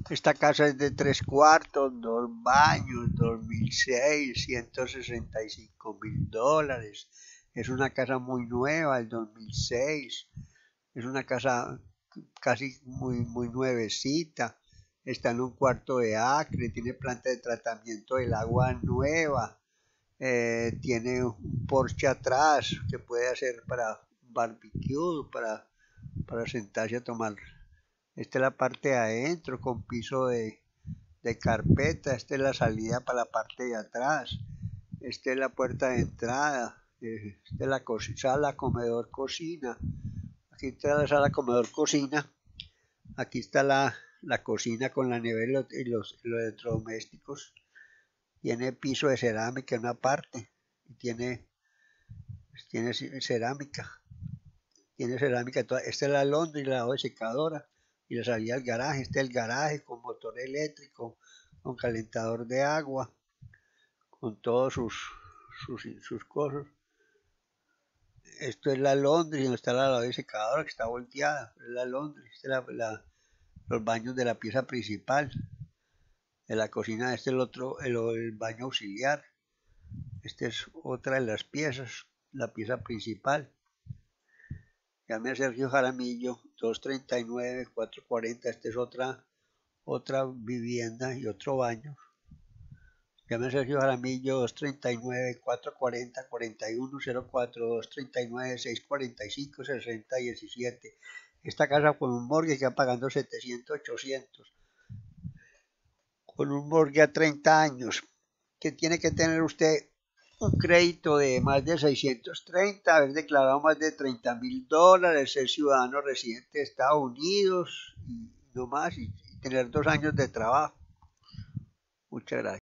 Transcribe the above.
Esta casa es de 3 cuartos, 2 baños, 2006, $165.000. Es una casa muy nueva, el 2006. Es una casa casi muy nuevecita. Está en un cuarto de acre, tiene planta de tratamiento del agua nueva. Tiene un porche atrás que puede hacer para barbecue, para sentarse a tomar. Esta es la parte de adentro con piso de carpeta. Esta es la salida para la parte de atrás. Esta es la puerta de entrada. Esta es la sala, comedor, cocina. Aquí está la sala, comedor, cocina. Aquí está la cocina con la nevera y los electrodomésticos. Tiene piso de cerámica en una parte. Y tiene cerámica. Tiene cerámica toda. Esta es la londra y la lavabo de secadora. Y la salida al garaje. Este es el garaje con motor eléctrico, con calentador de agua, con todos sus cosas. Esto es la Londres, donde está la lavadora y secadora que está volteada. Es la Londres. Esta es los baños de la pieza principal. De la cocina, este es el baño auxiliar. Esta es otra de las piezas, la pieza principal. Llame a Sergio Jaramillo, 239-440. Esta es otra vivienda y otro baño. Llame a Sergio Jaramillo, 239-440-4104, 239-645-6017. Esta casa con un mortgage que va pagando 700-800. Con un mortgage a 30 años. Que tiene que tener usted un crédito de más de 630, haber declarado más de $30.000, ser ciudadano residente de Estados Unidos y no más, y tener 2 años de trabajo. Muchas gracias.